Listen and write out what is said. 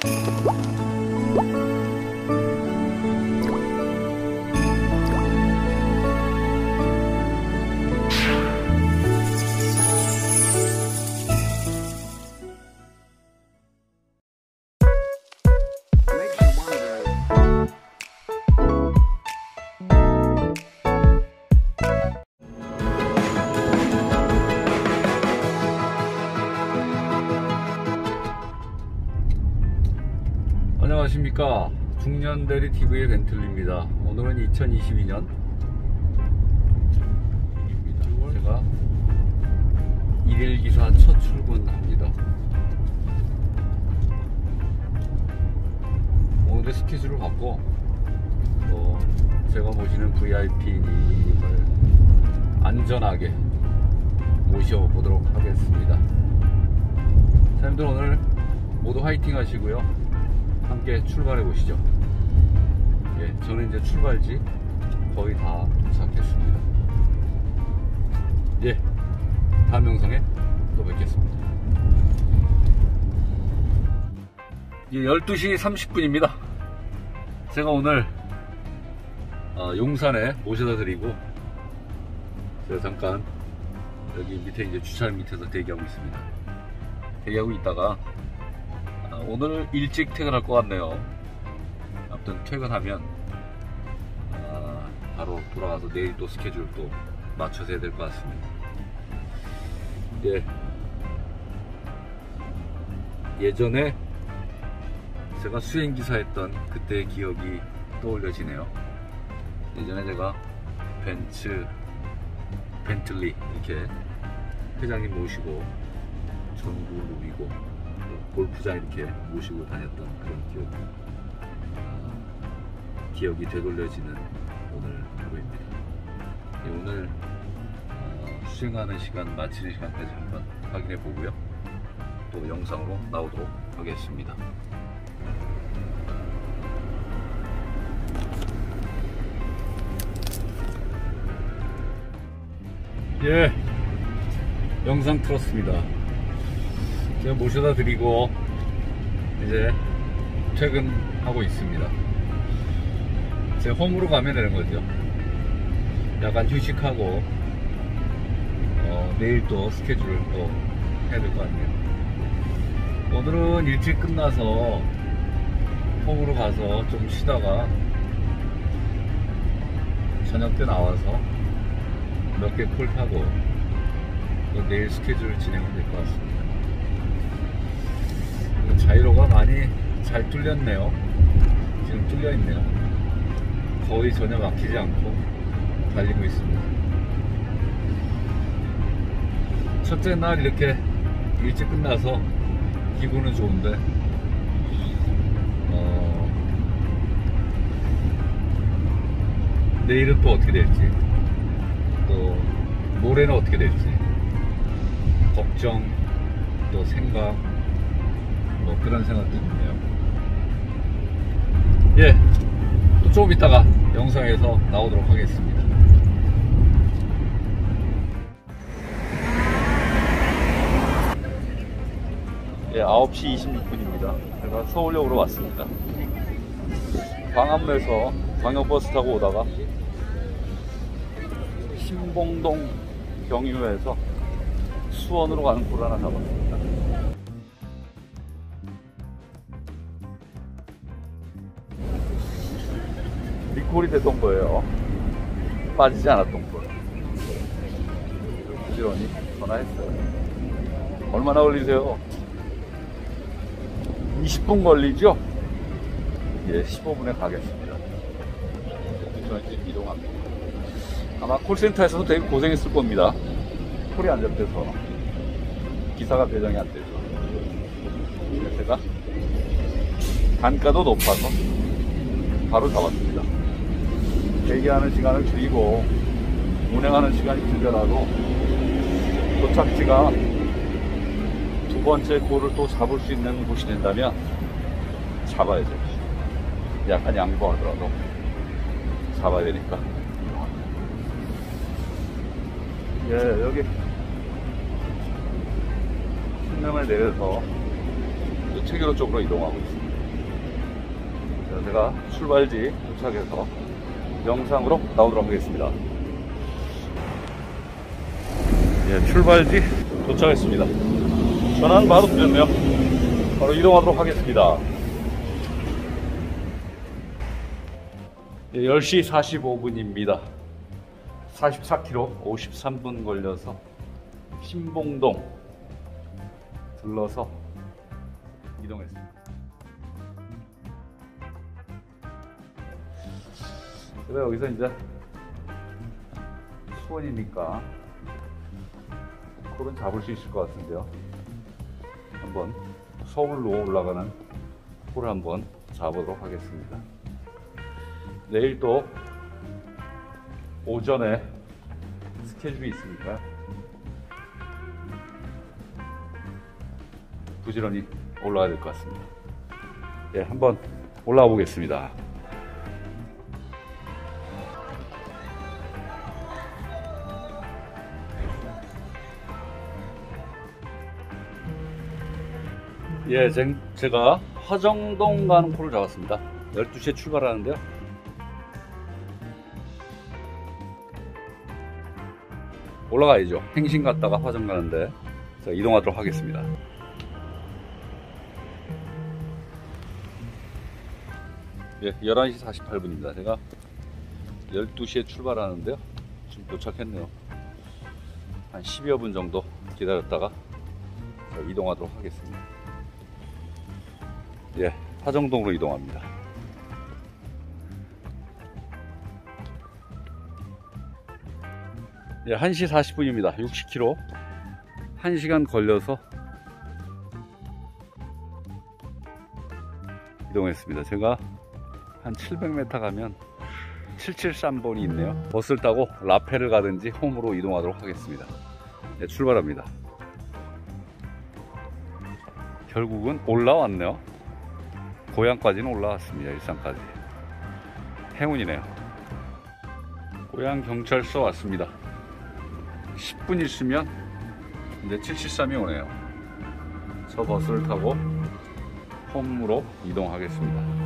안녕하십니까. 중년대리 TV의 벤틀리입니다. 오늘은 2022년 제가 일일 기사 첫 출근합니다. 오늘의 스케줄을 받고 또 제가 모시는 VIP님을 안전하게 모셔보도록 하겠습니다. 사장님들 오늘 모두 화이팅 하시고요. 함께 출발해 보시죠. 예, 저는 이제 출발지 거의 다 도착했습니다. 예, 다음 영상에 또 뵙겠습니다. 예, 12시 30분입니다. 제가 오늘 용산에 모셔다 드리고 제가 잠깐 여기 밑에 이제 주차장 밑에서 대기하고 있습니다. 대기하고 있다가 오늘 일찍 퇴근할 것 같네요. 아무튼 퇴근하면 바로 돌아가서 내일 또 스케줄 또 맞춰서 해야 될 것 같습니다. 예, 예전에 제가 수행기사 했던 그때의 기억이 떠올려지네요. 예전에 제가 벤틀리 이렇게 회장님 모시고 전국을 누비고 골프장 이렇게 모시고 다녔던 그런 기억이 되돌려지는 오늘 하루입니다. 네, 오늘 수행하는 시간, 마치는 시간까지 한번 확인해 보고요. 또 영상으로 나오도록 하겠습니다. 예, 영상 틀었습니다. 제가 모셔다 드리고 이제 퇴근하고 있습니다. 제 홈으로 가면 되는 거죠. 약간 휴식하고 내일 또 스케줄을 또 해야 될 것 같네요. 오늘은 일찍 끝나서 홈으로 가서 좀 쉬다가 저녁 때 나와서 몇 개 콜 타고 또 내일 스케줄을 진행하면 될 것 같습니다. 자이로가 많이 잘 뚫렸네요. 지금 뚫려 있네요. 거의 전혀 막히지 않고 달리고 있습니다. 첫째 날 이렇게 일찍 끝나서 기분은 좋은데 내일은 또 어떻게 될지, 또 모레는 어떻게 될지 걱정, 또 생각, 뭐 그런 생각도 있네요. 예, 또 조금 있다가 영상에서 나오도록 하겠습니다. 예, 9시 26분입니다. 제가 서울역으로 왔습니다. 광화문에서 광역버스 타고 오다가 신봉동 경유에서 수원으로 가는 콜 하나 잡았습니다. 리콜이 됐던 거예요. 빠지지 않았던 거. 부지런히 전화했어요. 얼마나 걸리세요? 20분 걸리죠? 예, 15분에 가겠습니다. 이제 이동합니다. 아마 콜센터에서도 되게 고생했을 겁니다. 콜이 안 잡혀서 기사가 배정이 안 되죠. 제가 단가도 높아서 바로 잡았습니다. 대기하는 시간을 줄이고 운행하는 시간이 길더라도 도착지가 두 번째 골을 또 잡을 수 있는 곳이 된다면 잡아야죠. 약간 양보하더라도 잡아야 되니까. 예, 여기 신남을 내려서 체교로 쪽으로 이동하고 있습니다. 자, 제가 출발지 도착해서 영상으로 나오도록 하겠습니다. 예, 출발지 도착했습니다. 전화는 바로 드렸네요. 바로 이동하도록 하겠습니다. 예, 10시 45분입니다. 44km 53분 걸려서 신봉동 들러서 이동했습니다. 그래, 여기서 이제 수원이니까 콜은 잡을 수 있을 것 같은데요. 한번 서울로 올라가는 콜을 한번 잡아보도록 하겠습니다. 내일 또 오전에 스케줄이 있으니까 부지런히 올라가야 될 것 같습니다. 예, 한번 올라가 보겠습니다. 예, 제가 화정동 가는 콜을 잡았습니다. 12시에 출발하는데요. 올라가야죠. 행신 갔다가 화정 가는데 자, 이동하도록 하겠습니다. 예, 11시 48분입니다. 제가 12시에 출발하는데요. 지금 도착했네요. 한 10여 분 정도 기다렸다가 이동하도록 하겠습니다. 예, 화정동으로 이동합니다. 예, 1시 40분입니다. 60km 1시간 걸려서 이동했습니다. 제가 한 700m 가면 773번이 있네요. 버스를 타고 라페를 가든지 홈으로 이동하도록 하겠습니다. 예, 출발합니다. 결국은 올라왔네요. 고향까지는 올라왔습니다. 일산까지. 행운이네요. 고향 경찰서 왔습니다. 10분 있으면 이제 773이 오네요. 저 버스를 타고 홈으로 이동하겠습니다.